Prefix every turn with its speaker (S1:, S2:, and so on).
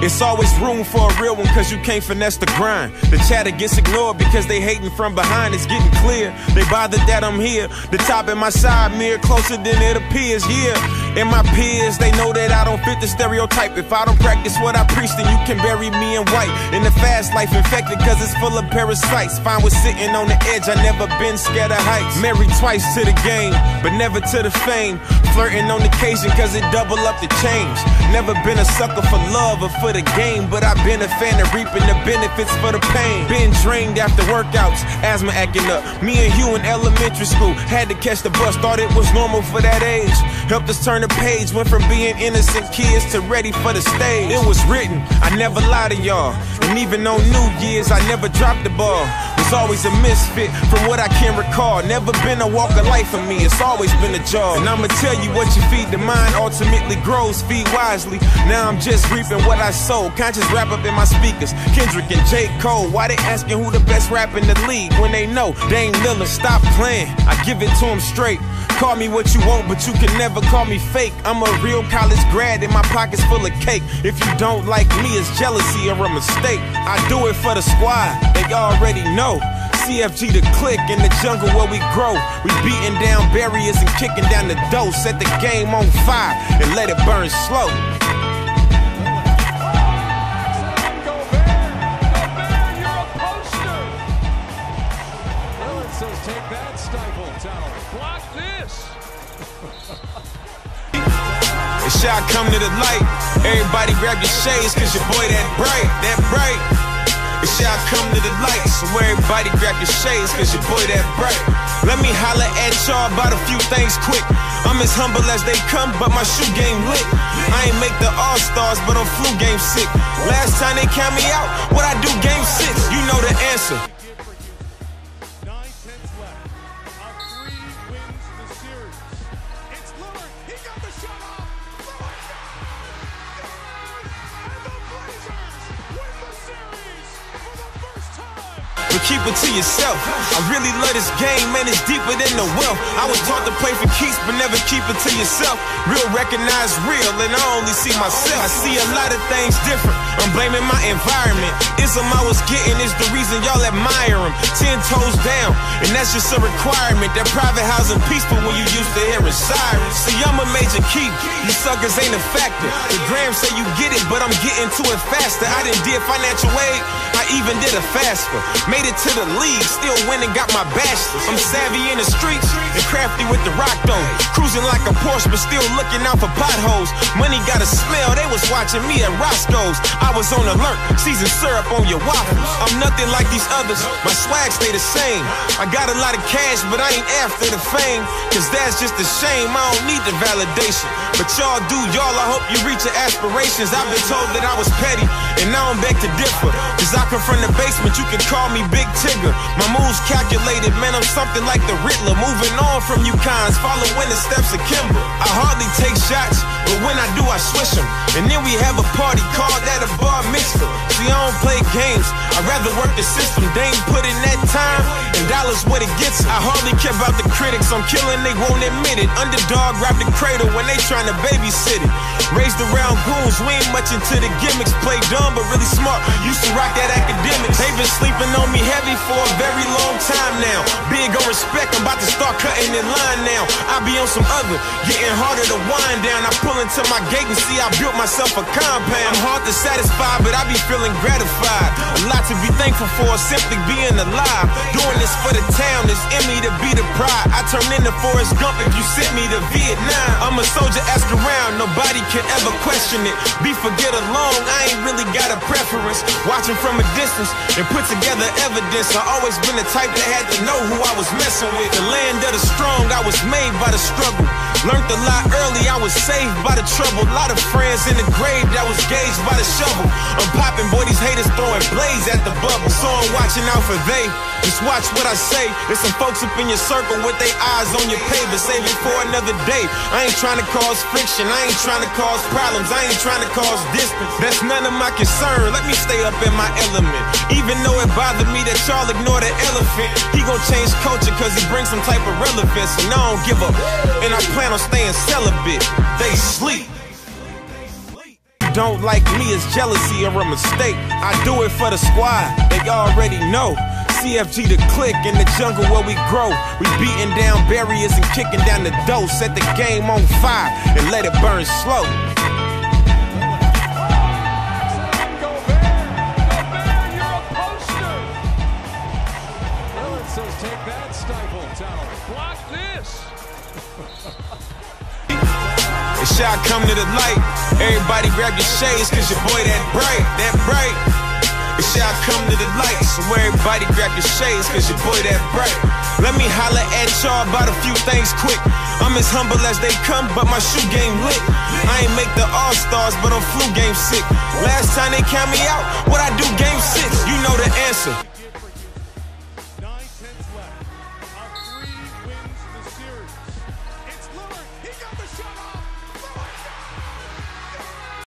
S1: It's always room for a real one, cause you can't finesse the grind. The chatter gets ignored because they hating from behind. It's getting clear, they bothered that I'm here. The top in my side mirror closer than it appears, yeah. And my peers, they know that I don't fit the stereotype. If I don't practice what I preach, then you can bury me in white. In the fast life, infected cause it's full of parasites. Fine with sitting on the edge, I never been scared of heights. Married twice to the game, but never to the fame. Flirting on occasion cause it double up the change. Never been a sucker for love or for the game, but I've been a fan of reaping the benefits for the pain. Been drained after workouts, asthma acting up. Me and Hugh in elementary school, had to catch the bus, thought it was normal for that age. Helped us turn the page, went from being innocent kids to ready for the stage. It was written, I never lie to y'all. And even on New Year's, I never dropped the ball. Was always a misfit from what I can recall. Never been a walk of life for me, it's always been a job. And I'ma tell you, what you feed the mind ultimately grows. Feed wisely, now I'm just reaping what I sow. Conscious rap up in my speakers, Kendrick and J. Cole. Why they asking who the best rap in the league when they know Dame Lillard? Stop playing, I give it to him straight. Call me what you want, but you can never call me fake. I'm a real college grad and my pockets full of cake. If you don't like me, it's jealousy or a mistake. I do it for the squad, they already know. CFG the click in the jungle where we grow. We beating down barriers and kicking down the door. Set the game on fire and let it burn slow.
S2: Take that, Stifle Tower. Block this.
S1: It's shot come to the light. Everybody grab your shades, cause your boy that bright, that bright. It's shot come to the light, so everybody grab your shades, cause your boy that bright. Let me holler at y'all about a few things quick. I'm as humble as they come, but my shoe game lit. I ain't make the All-Stars, but I'm flu game sick. Last time they count me out, what I do game 6, you know the answer. But keep it to yourself. I really love this game, man, it's deeper than the wealth. I was taught to play for keeps, but never keep it to yourself. Real recognize real, and I only see myself. I see a lot of things different, I'm blaming my environment. Ism I was getting is the reason y'all admire him. 10 toes down, and that's just a requirement. That private housing peaceful when you used to hearing sirens. See, I'm a major keep, you suckers ain't a factor. The gram say you get it, but I'm getting to it faster. I done did financial aid, I even did a FAFSA. Made it to the league, still winning, got my bachelor's. I'm savvy in the streets and crafty with the rock though. Cruising like a Porsche, but still looking out for potholes. Money got a smell, they was watching me at Roscoe's. I was on alert, seasoned syrup on your waffles. I'm nothing like these others, my swag stay the same. I got a lot of cash, but I ain't after the fame, cause that's just a shame, I don't need the validation. But y'all do, y'all, I hope you reach your aspirations. I've been told that I was petty, and now I'm back to differ. Cause I come from the basement, you can call me Big Tigger. My moves calculated, man, I'm something like the Riddler. Moving on from you cons, following the steps of Kimber. I hardly take shots, but when I do, I swish them. And then we have a party called that a bar mitzvah. See, I don't play games, I'd rather work the system. They ain't put in that time, and dollars what it gets. I hardly care about the critics, I'm killing, they won't admit it. Underdog grab the cradle when they trying to babysit it. Raised around goons, we ain't much into the gimmicks. Play dumb, but really smart, used to rock that academics. They been sleeping on me heavy for a very long time now. Big on respect, I'm about to start cutting in line now. I be on some other, getting harder to wind down. I pull into my gate and see I built myself a compound. I'm hard to satisfy, but I be feeling gratified. A lot to be thankful for, simply being alive. Doing this for the town, it's in me to be the pride. I turn into Forrest Gump if you sent me to Vietnam. I'm a soldier, ask around, nobody can ever question it. Beef or get along, I ain't really got a preference. Watching from a distance and put together evidence. I always been the type that had to know who I was messing with. The land of the strong, I was made by the struggle. Learned a lot early, I was saved by the trouble. A lot of friends in the grave that was gauged by the shovel. I'm popping, boy, these haters throwing blades at the bubble. So I'm watching out for they, just watch what I say. There's some folks up in your circle with their eyes on your paper. Save it for another day. I ain't trying to cause friction, I ain't trying to cause problems, I ain't trying to cause distance. That's none of my concern, let me stay up in my element. Even though it bothered me that y'all ignore the elephant, he gon' change culture cause he brings some type of relevance. And I don't give up, and I plan on staying celibate. They sleep. don't like me is jealousy or a mistake. I do it for the squad, they already know. CFG the clique in the jungle where we grow. We beating down barriers and kicking down the door. Set the game on fire and let it burn slow.
S2: Says take that, Stifle Tower. Block this.
S1: And shall come to the light. Everybody grab your shades, cause your boy that bright, that bright. It shall come to the light, so everybody grab your shades, cause your boy that bright. Let me holler at y'all about a few things quick. I'm as humble as they come, but my shoe game lit. I ain't make the All-Stars, but I'm flu game sick. Last time they count me out, what I do game 6, you know the answer.